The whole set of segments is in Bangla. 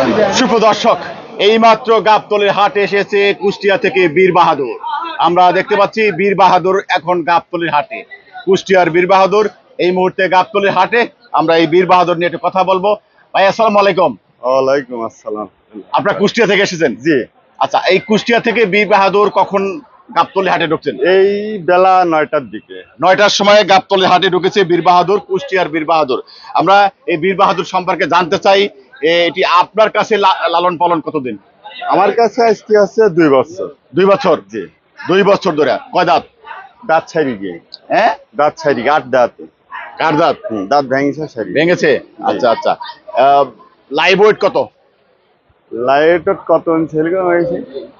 সুপ্রদর্শক, এইমাত্র গাবতলীর হাটে এসেছে কুষ্টিয়া থেকে বীর বাহাদুর। আমরা দেখতে পাচ্ছি বীর বাহাদুর এখন গাবতলীর হাটে। কুষ্টিয়ার বীর বাহাদুর এই মুহূর্তে গাবতলীর হাটে। আমরা এই বীর বাহাদুর নিয়ে একটু কথা বলবো। ভাই আসসালামু আলাইকুম। ওয়ালাইকুম আসসালাম। আপনারা কুষ্টিয়া থেকে এসেছেন? জি। আচ্ছা, এই কুষ্টিয়া থেকে বীর বাহাদুর কখন গাবতলী হাটে ঢুকছেন? এই বেলা 9টার দিকে। 9টার সময় গাবতলী হাটে ঢুকেছে বীর বাহাদুর, কুষ্টিয়ার বীর বাহাদুর। আমরা এই বীর বাহাদুর সম্পর্কে জানতে চাই, এটি আপনার কাছে লালন পালন কতদিন? আমার কাছে আজকে আছে 2 বছর। 2 বছর? জি। 2 বছর ধরে। কয় দাঁত? দাঁত ছাড়ি গিয়ে। হ্যাঁ, দাঁত ছাড়ি 8 দাঁত। কার দাঁত? দাঁত ভেঙেছে ছাড়ি। ভেঙেছে? আচ্ছা আচ্ছা। লাইভ ওয়েট কত? লাইট কত ছেলে হয়েছে?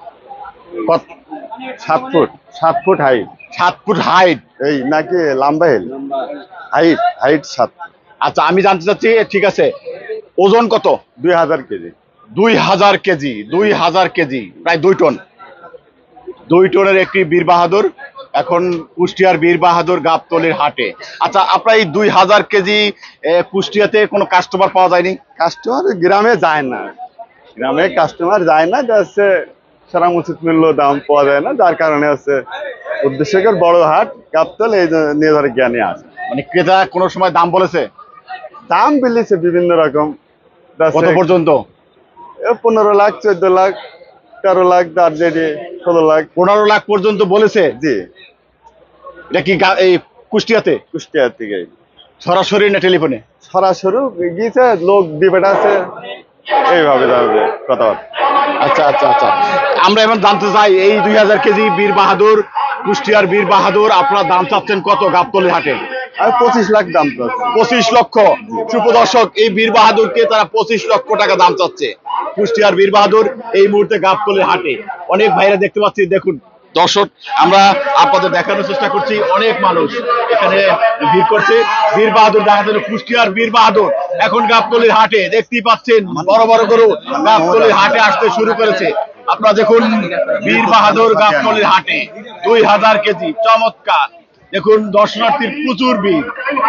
7 foot. 7 foot height. 7 foot height? এই নাকি লম্বা হেল? হাইট 7। আচ্ছা, আমি জানতে চাচ্ছি, ঠিক আছে, ওজন কত? 2000 কেজি। 2000 কেজি? 2000 কেজি, প্রায় 2 টন। 2 টনের একটি বীর বাহাদুর এখন কুষ্টিয়ার বীর বাহাদুর গাবতলীর হাটে। আচ্ছা, আপনার এই 2000 কেজি কুষ্টিয়াতে কোনো কাস্টমার পাওয়া যায়নি? কাস্টমার গ্রামে যায় না। গ্রামে কাস্টমার যায় না, যাচ্ছে সারা উচিত মূল্য দাম পাওয়া যায় না, যার কারণে হচ্ছে উদ্দেশ্যের বড় হাট গাবতল এই নিয়ে ধরে জ্ঞানে আসে। মানে ক্রেতা কোনো সময় দাম বলেছে? দাম বেড়েছে বিভিন্ন রকম। কত পর্যন্ত? 15 লাখ, 14 লাখ, 13 লাখ, 16 লাখ। 15 লাখ পর্যন্ত বলেছে? জি। এটা কি এই কুষ্টিয়াতে? কুষ্টিয়া থেকে। সরাসরি না টেলিফোনে? সরাসরি গিয়েছে, লোক ডিবেট আছে, এইভাবে যাবে কথাবার্তা। আচ্ছা আচ্ছা আচ্ছা। আমরা এখন জানতে চাই, এই 2000 কেজি বীর বাহাদুর, কুষ্টিয়ার বীর বাহাদুর, আপনার দাম চাচ্ছেন কত গাবতলী হাটে? আর 25 লাখ দাম চাচ্ছে। 25 লক্ষ? সুপ্রদর্শক, এই বীর বাহাদুরকে তারা 25 লক্ষ টাকা দাম চাচ্ছে। কুষ্টিয়ার বীর বাহাদুর এই মুহূর্তে গাবতলীর হাটে। অনেক ভাইরা দেখতে পাচ্ছি, দেখুন দর্শক, আমরা আপনাদের দেখানোর চেষ্টা করছি, অনেক মানুষ এখানে ভিড় করছে বীর বাহাদুর দেখার জন্য। কুষ্টিয়ার বীর বাহাদুর এখন গাবতলীর হাটে, দেখতেই পাচ্ছেন বড় বড় গরু গাবতলীর হাটে আসতে শুরু করেছে। আপনারা দেখুন, বীর বাহাদুর গাবতলীর হাটে 2000 কেজি, চমৎকার। দেখুন দর্শনার্থীর প্রচুর ভিড়।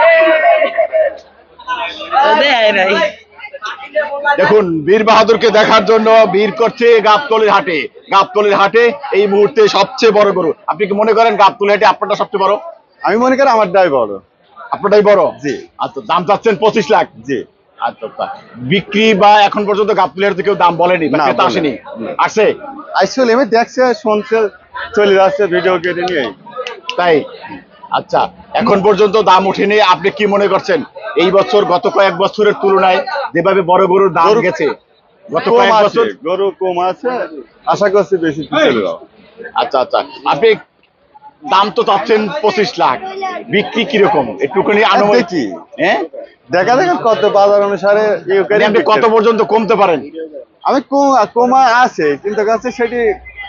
দেখুন বীর বাহাদুরকে দেখার জন্য ভিড় করছে গাবতলীর হাটে। গাবতলীর হাটে এই মুহূর্তে সবচেয়ে বড় গরু। আপনি কি মনে করেন গাবতলী হাটে আপনারটা সবচেয়ে বড়? আমি মনে করি আমারটাই বড়। আপনারটাই বড়? জি। আচ্ছা, দাম চাচ্ছেন 25 লাখ? জি। আচ্ছা আচ্ছা। বিক্রি বা এখন পর্যন্ত গাবতলী হাটে কেউ দাম বলেনি? না, ক্রেতা আসেনি? আসে? আসলে আমি দেখছে, শুনছে, চলে যাচ্ছে ভিডিও কেটে নিয়ে। তাই? আচ্ছা, এখন পর্যন্ত দাম ওঠেনি। আপনি কি মনে করছেন এই বছর গত কয়েক বছরের তুলনায় যেভাবে বড় গরুর দাম গেছে, গত কয়েক বছর গরু কম আছে, আশা করছি বেশি চলে যাও। আচ্ছা আচ্ছা। আপনি দাম তো চাচ্ছেন 25 লাখ, বিক্রি কিরকম একটুখানি আনুমানিক? হ্যাঁ, দেখা কত বাজার অনুসারে আপনি কত পর্যন্ত কমতে পারেন? আমি কমা আছে, কিন্তু কাছে সেটি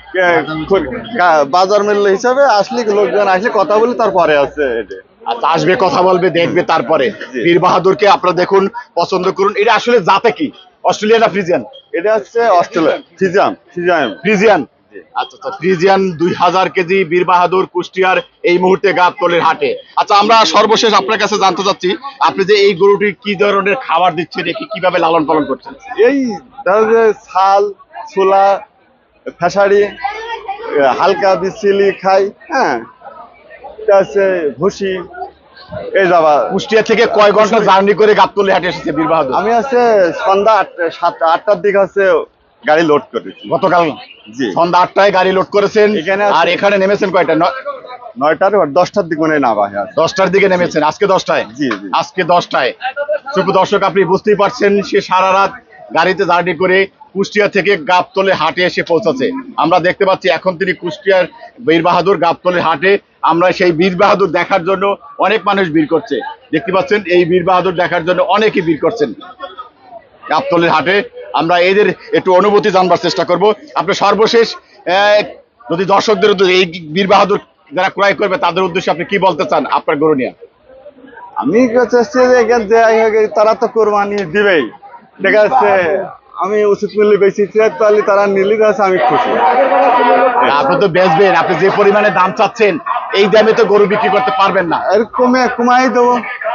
বাজার মূল্য হিসাবে আসলে, লোকজন আসলে কথা বলে তারপরে আছে। আচ্ছা, আসবে, কথা বলবে, দেখবে, তারপরে। বীর বাহাদুরকে আপনারা দেখুন, পছন্দ করুন। এটা আসলে জাতে কি, অস্ট্রেলিয়ান না ফ্রিজিয়ান? এটা হচ্ছে অস্ট্রেলিয়া ফ্রিজিয়ান। আচ্ছা আচ্ছা, ফ্রিজিয়ান 2000 কেজি বীর বাহাদুর কুষ্টিয়ার এই মুহূর্তে গাবতলীর হাটে। আচ্ছা, আমরা সর্বশেষ আপনার কাছে জানতে চাচ্ছি, আপনি যে এই গরুটি কি ধরনের খাবার দিচ্ছেন, কিভাবে লালন পালন করছেন? এই ধরো যে ছাল, ছোলা, ফেসারি, হালকা বিচিলি খাই, হ্যাঁ, ভুসি, এই যাবা। কুষ্টিয়া থেকে কয় ঘন্টা জার্নি করে গাবতলী হাটে এসেছে বীর বাহাদুর? আমি আছে সন্ধ্যা 8টার দিকে আছে গাড়ি লোড করেছি গতকাল। জি, সন্ধ্যা 8টায় গাড়ি লোড করেছেন। আর এখানে নেমেছেন কয়টা? 9টার 10টার দিকে মনে না ভাই, 10টার দিকে নেমেছেন। আজকে 10টায়? জি। আজকে 10টায়। সুপ্রদর্শক, আপনি বুঝতেই পারছেন, সে সারা রাত গাড়িতে জার্নি করে কুষ্টিয়া থেকে গাবতলী হাটে এসে পৌঁছাচ্ছে। আমরা দেখতে পাচ্ছি এখন তিনি কুষ্টিয়ার বীর বাহাদুর গাবতলী হাটে। আমরা সেই বীর বাহাদুর দেখার জন্য অনেক মানুষ ভিড় করছে। দেখতে পাচ্ছেন, এই বীর বাহাদুর দেখার জন্য অনেকেই ভিড় করছেন গাবতলীর হাটে। আমরা এদের একটু অনুভূতি জানবার চেষ্টা করব। আপনি সর্বশেষ যদি দর্শকদের এই বীর বাহাদুর যারা ক্রয় করবে তাদের উদ্দেশ্যে আপনি কি বলতে চান আপনার গরু নিয়ে? আমি চাচ্ছি যে তারা তো কোরবানি দিবেই, ঠিক আছে, আমি উচিত মূল্যে বেশি তাহলে তারা নিলে আছে, আমি খুশি। আপনি তো বেচবেন, আপনি যে পরিমাণে দাম চাচ্ছেন এই দামে তো গরু বিক্রি করতে পারবেন না। কমাই দেবো।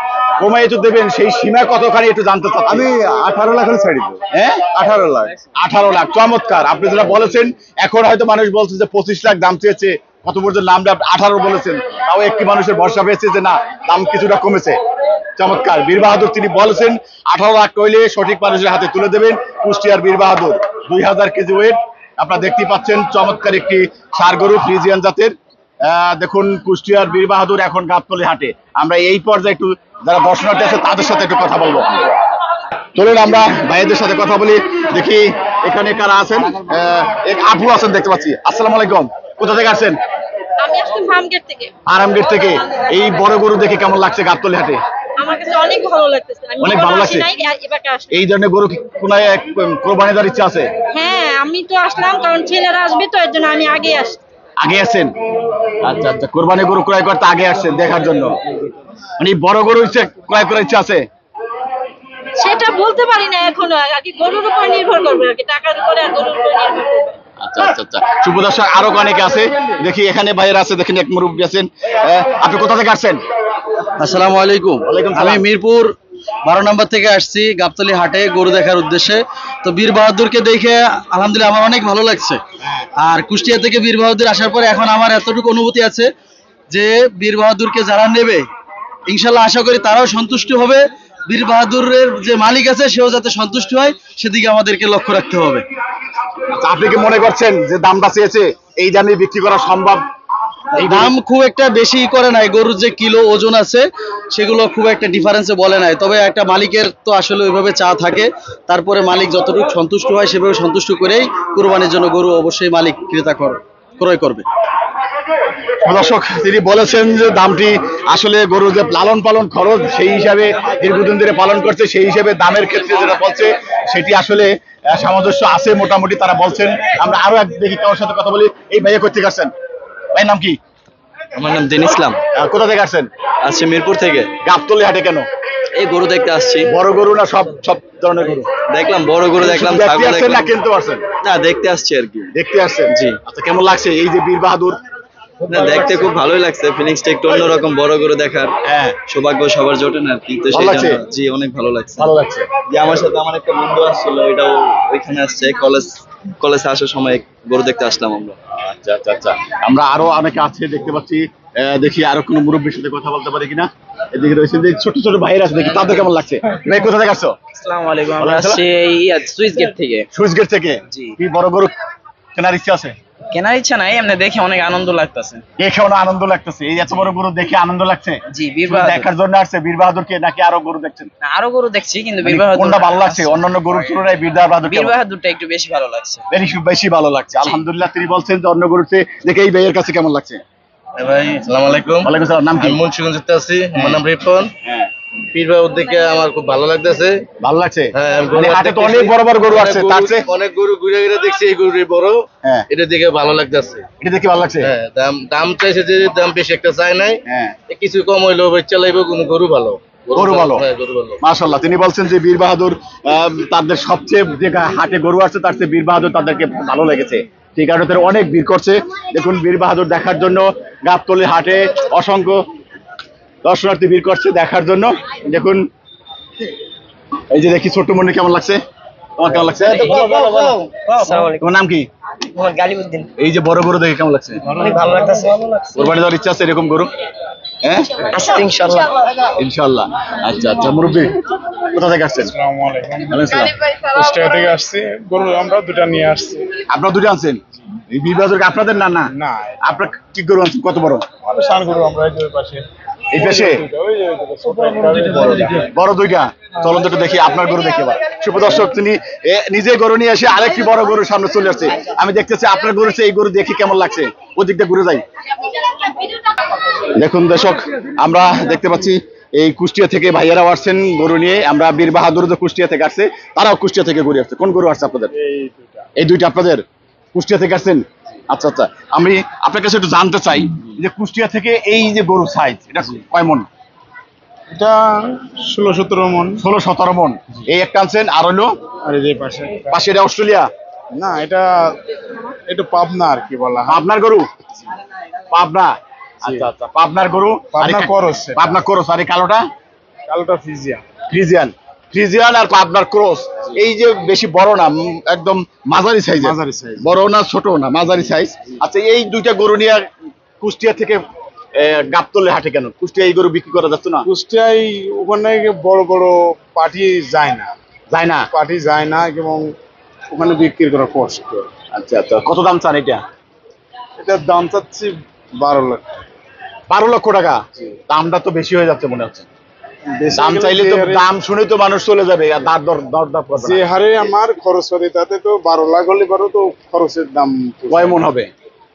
কমাই তো দেবেন, সেই সীমা কতখানি একটু জানতে চাচ্ছি। আমি 18 লাখ ছাড়ি দেবো। হ্যাঁ 18 লাখ। 18 লাখ, চমৎকার। আপনি যেটা বলেছেন, এখন হয়তো মানুষ বলছে যে 25 লাখ দাম চেয়েছে, কত পর্যন্ত নামটা 18 বলেছেন, তাও একটি মানুষের ভরসা পেয়েছে যে না, দাম কিছুটা কমেছে। চমৎকার। বীর বাহাদুর তিনি বলেছেন 18 লাখ কইলে সঠিক মানুষের হাতে তুলে দেবেন। কুষ্টিয়ার বীর বাহাদুর 2000 কেজি ওয়েট, আপনারা দেখতেই পাচ্ছেন, চমৎকার একটি ষাঁড় গরু ফ্রিজিয়ান জাতের। দেখুন কুষ্টিয়ার বীর বাহাদুর এখন গাবতলী হাটে। আমরা এই পর্যায়ে একটু যারা দর্শনার্থী আছে তাদের সাথে একটু কথা বলবো। চলুন আমরা ভাইদের সাথে কথা বলি, দেখি এখানে কারা আছেন। এক আপু আছেন দেখতে পাচ্ছি। আসসালামু আলাইকুম, কোথা থেকে আসছেন? আমি আসছি ফার্মগেট থেকে। আরামগেট থেকে। এই বড় গরু দেখে কেমন লাগছে গাবতলী হাটে? আমার কাছে অনেক ভালো লাগতেছে। আমি অনেক ভালো লাগছে। এবার আসছি। এই ধরনের গরু কি কোনো কোরবানি দেওয়ার ইচ্ছা আছে? হ্যাঁ, আমি তো আসলাম কারণ ছেলেরা আসবে, তো এর জন্য আমি আগে আসছি। আগে আসছেন? আচ্ছা আচ্ছা, কোরবানি গরু ক্রয় করতে আগে আসছেন দেখার জন্য। মানে বড় গরু ইচ্ছে ক্রয় করার ইচ্ছা আছে? সেটা বলতে পারি না এখনো, আর কি গরুর উপর নির্ভর করবে, আর কি টাকার উপরে আর গরুর উপর নির্ভর করবে। আচ্ছা আচ্ছা আচ্ছা, শুভ দর্শক, আরো অনেকে আছে দেখি, এখানে ভাইয়ের আছে, দেখেন এক মুরব্বী আছেন। আপনি কোথা থেকে আসছেন? আসসালামু আলাইকুম। ওয়ালাইকুম সালাম। আমি মিরপুর 12 নম্বর থেকে আসছি গাবতলী হাটে গরু দেখার উদ্দেশ্যে। তো বীর বাহাদুরকে দেখে আলহামদুলিল্লাহ আমার অনেক ভালো লাগছে। আর কুষ্টিয়া থেকে বীর বাহাদুর আসার পরে এখন আমার এতটুকু অনুভূতি আছে যে বীর বাহাদুরকে যারা নেবে ইনশাল্লাহ আশা করি তারাও সন্তুষ্ট হবে। বীর বাহাদুরের যে মালিক আছে সেও যাতে সন্তুষ্ট হয় সেদিকে আমাদেরকে লক্ষ্য রাখতে হবে। আচ্ছা, আপনি কি মনে করছেন যে দামটা চেয়েছে এই দামে বিক্রি করা সম্ভব? এই দাম খুব একটা বেশি করে নাই, গরুর যে কিলো ওজন আছে সেগুলো খুব একটা ডিফারেন্সে বলে নাই। তবে একটা মালিকের তো আসলে ওইভাবে চা থাকে, তারপরে মালিক যতটুকু সন্তুষ্ট হয় সেভাবে সন্তুষ্ট করেই কুরবানির জন্য গরু অবশ্যই মালিক ক্রেতা ক্রয় করবে। দর্শক, তিনি বলেছেন যে দামটি আসলে গরু যে লালন পালন খরচ সেই হিসাবে দীর্ঘদিন ধরে পালন করছে, সেই হিসাবে দামের ক্ষেত্রে যেটা বলছে সেটি আসলে সামঞ্জস্য আছে মোটামুটি, তারা বলছেন। আমরা আরো এক দেখি কারোর সাথে কথা বলি। এই ভাইয়া কোথা আসছেন? ভাইয়ের নাম কি? আমার নাম দিন ইসলাম, কোথা থেকে আসছেন? আসছি মিরপুর থেকে। গাবতলী হাটে কেন? এই গরু দেখতে আসছি। বড় গরু না সব সব ধরনের গরু? দেখলাম বড় গরু, দেখলাম দেখতে ছাগল আসছেন না দেখলাম। কিনতে পারছেন? না, দেখতে আসছি আর কি। দেখতে আসছেন, জি। আচ্ছা, কেমন লাগছে এই যে বীর বাহাদুর? না, দেখতে খুব ভালোই লাগছে, ফিলিংসটা একটু অন্যরকম, বড় গরু দেখার হ্যাঁ, সৌভাগ্য সবার জোটে না আর কি। তো ভালো সেই লাগছে? জন্য জি অনেক ভালো লাগছে। ভালো লাগছে। যে আমার সাথে আমার একটা বন্ধু আসছিল, এটাও ওইখানে আসছে, কলেজে আসার সময় গরু দেখতে আসলাম আমরা। আচ্ছা আচ্ছা আচ্ছা, আমরা আরো অনেকে আছে দেখতে পাচ্ছি। দেখি আরো কোনো মুরব্বীর সাথে কথা বলতে পারি কিনা। এদিকে রয়েছে যে ছোট ছোট ভাইয়ের আছে, দেখি তাদের কেমন লাগছে। ভাই কোথা থেকে আসছো? আসসালামু আলাইকুম। আমরা ওয়ালাইকুম আসছি সুইচ গেট থেকে। সুইচ গেট থেকে। জি। কি বড় গরু কেনার ইচ্ছা আছে? কেনার ইচ্ছা নাই, এমনি দেখে অনেক আনন্দ লাগতেছে। দেখেও না আনন্দ লাগতেছে? এই এত বড় গরু দেখে আনন্দ লাগছে? জি, বীর শুধু বাহাদুর। দেখার জন্য আসছে বীর বাহাদুরকে, নাকি আরো গরু দেখছেন? না, আরো গরু দেখছি কিন্তু মানে বীর বাহাদুর কোনটা ভালো লাগছে অন্যান্য গরুর তুলনায়? বীর বাহাদুর বীর বাহাদুরটা একটু বেশি ভালো লাগছে। বেশি ভালো লাগছে। আলহামদুলিল্লাহ, তিনি বলছেন যে অন্য গরুর চেয়ে দেখে এই ভাইয়ের কাছে কেমন লাগছে? ভাই আসসালামু আলাইকুম। ওয়ালাইকুম সালাম। নাম কি? আমি মুন্সিগঞ্জ থেকে আছি, আমার নাম রিপন। হ্যাঁ, পীর বাবুর দেখে আমার খুব ভালো লাগতেছে। ভালো লাগছে। হ্যাঁ, মানে হাটে তো অনেক বড় বড় গরু আছে, তার চেয়ে অনেক গরু ঘুরে ঘুরে দেখছি, এই গরুটি বড়। হ্যাঁ, এটা দেখে ভালো লাগতেছে। এটা দেখে ভালো লাগছে। হ্যাঁ, দাম চাইছে যে দাম বেশি একটা চাই নাই, হ্যাঁ, কিছু কম হইলেও বাচ্চা লাগবে, কোনো গরু ভালো। গরু ভালো। হ্যাঁ, গরু ভালো। মাশাআল্লাহ, তিনি বলছেন যে বীর বাহাদুর তাদের সবচেয়ে যে হাটে গরু আছে তার চেয়ে বীর বাহাদুর তাদেরকে ভালো লেগেছে। সেই কারণে তারা অনেক ভিড় করছে। দেখুন, বীর বাহাদুর দেখার জন্য গাবতলী হাটে অসংখ্য দর্শনার্থী ভিড় করছে দেখার জন্য। দেখুন, এই যে দেখি ছোট্ট মনে কেমন লাগছে? তোমার কেমন লাগছে? আসসালামু আলাইকুম। তোমার নাম কি? মোহাম্মদ গালিবউদ্দিন। এই যে বড় গরু দেখে কেমন লাগছে? অনেক ভালো লাগতেছে। কোরবানি দেওয়ার ইচ্ছা আছে এরকম গরু? হ্যাঁ, আচ্ছা, ইনশাআল্লাহ। ইনশাআল্লাহ। আচ্ছা আচ্ছা, মুরব্বী কোথা থেকে আসছেন? আসসালামু আলাইকুম। ওয়ালাইকুম সালাম। কুষ্টিয়া থেকে আসছি, গরু আমরা দুটা নিয়ে আসছি। আপনারা দুটো আনছেন? এই বীর বাহাদুর আপনাদের? না না, না, আপনার কি গরু আনছেন? কত বড়? আমাদের সান গরু আমরা এই যে ওই পাশে। এই পাশে ওই যে ওই ছোট একটা, বড়টা। বড় দুইটা। চলুন দুটো দেখি, আপনার গরু দেখি এবার। শুভ দর্শক, তিনি নিজে গরু নিয়ে এসে আরেকটি বড় গরুর সামনে চলে আসছে। আমি দেখতেছি আপনার গরু চেয়ে এই গরু দেখি কেমন লাগছে। ওদিকটা ঘুরে যাই। দেখুন দর্শক, আমরা দেখতে পাচ্ছি এই কুষ্টিয়া থেকে ভাইয়েরাও আসছেন গরু নিয়ে। আমরা বীর বাহাদুর যে কুষ্টিয়া থেকে আসছে, তারাও কুষ্টিয়া থেকে ঘুরে আসছে। কোন গরু আসছে আপনাদের? এই দুটা। এই দুইটা আপনাদের? কুষ্টিয়া থেকে আসছেন? আচ্ছা আচ্ছা, আমি আপনার কাছে একটু জানতে চাই যে কুষ্টিয়া থেকে এই যে গরু সাইজ, এটা কয় মন? এটা 16-17 মন। 16-17 মন। এই একটা আনছেন, আর হলো আর এই যে পাশে। পাশে এটা অস্ট্রেলিয়া? না, এটা একটু পাবনা আর কি বলা হয়। পাবনার গরু? পাবনা, আচ্ছা আচ্ছা, পাবনার গরু। পাবনা করস সেটা। পাবনা করস। আর এই কালোটা? কালোটা ফিজিয়ান। ফ্রিজিয়ান, ফ্রিজিয়ান আর পাবনার ক্রস, এই যে বেশি বড় না, একদম মাঝারি সাইজ, মাঝারি size। বড় না ছোট না, মাঝারি সাইজ। আচ্ছা, এই দুইটা গরু নিয়ে কুষ্টিয়া থেকে গাবতলী হাটে কেন? কুষ্টিয়া এই গরু বিক্রি করা যাচ্ছে না? কুষ্টিয়ায় ওখানে বড় বড় পার্টি যায় না, যায় না। পার্টি যায় না এবং ওখানে বিক্রি করা কষ্ট। আচ্ছা আচ্ছা, কত দাম চান এটা? এটার দাম চাচ্ছি 12 লাখ। 12 লক্ষ টাকা? দামটা তো বেশি হয়ে যাচ্ছে মনে হচ্ছে। দাম চাইলে তো, দাম শুনে তো মানুষ চলে যাবে, আর দর করবে যে না। হারে আমার খরচ হবে তাতে তো 12 লাখ হলে পারো তো খরচের দাম কয় মন হবে?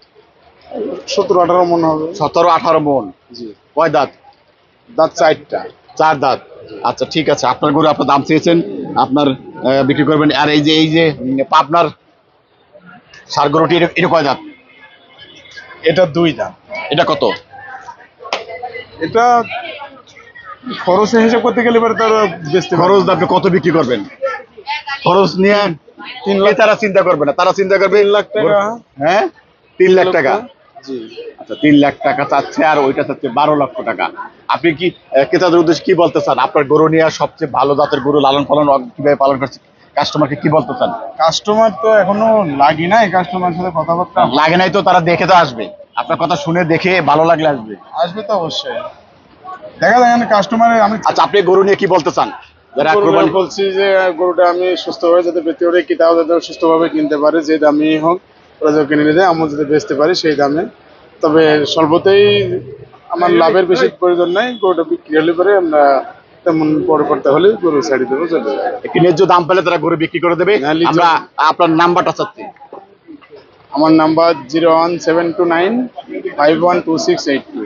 17-18 মন হবে। 17-18 মন। জি, কয় দাঁত? দাঁত 4টা। 4 দাঁত। আচ্ছা ঠিক আছে, আপনার গরু আপনার দাম চেয়েছেন, আপনার বিক্রি করবেন। আর এই যে পাবনার সার গরুটি, এটা কয় দাঁত? এটা 2 দাঁত। এটা কত? এটা খরচের হিসাব করতে গেলে এবার তার বেচতে খরচ আপনি কত বিক্রি করবেন? খরচ নিয়ে 3 লাখ। তারা চিন্তা করবে না, তারা চিন্তা করবে 3 লাখ টাকা। হ্যাঁ, 3 লাখ টাকা। জি, আচ্ছা, 3 লাখ টাকা চাচ্ছে, আর ওইটা চাচ্ছে 12 লক্ষ টাকা। আপনি কি ক্রেতাদের উদ্দেশ্যে কি বলতে চান? আপনার গরু নিয়ে সবচেয়ে ভালো জাতের গরু লালন পালন কিভাবে পালন করছে, কাস্টমারকে কি বলতে চান? কাস্টমার তো এখনো লাগি নাই, কাস্টমার সাথে কথাবার্তা লাগে নাই তো, তারা দেখে তো আসবে, আপনার কথা শুনে দেখে ভালো লাগলে আসবে। আসবে তো অবশ্যই। দেখা যায় কাস্টমার আমি আচ্ছা, আপনি গরু নিয়ে কি বলতে চান? যারা গরুটা বলছি যে গরুটা আমি সুস্থভাবে যাতে বেচতে পারি, কিতাও যাতে সুস্থভাবে কিনতে পারে, যে দামই হোক ওরা যাতে কিনে নিয়ে যায়, আমরা যাতে বেচতে পারি সেই দামে। তবে স্বল্পতেই আমার লাভের বেশি প্রয়োজন নাই, গরুটা বিক্রি হলে পরে আমরা তেমন পরে করতে হলে গরু ছাড়ি দেবো, চলে যায়। একটি ন্যায্য দাম পেলে তারা গরু বিক্রি করে দেবে। হ্যাঁ, লিচু। আমরা আপনার নাম্বারটা চাচ্ছি। আমার নাম্বার 01729 512682।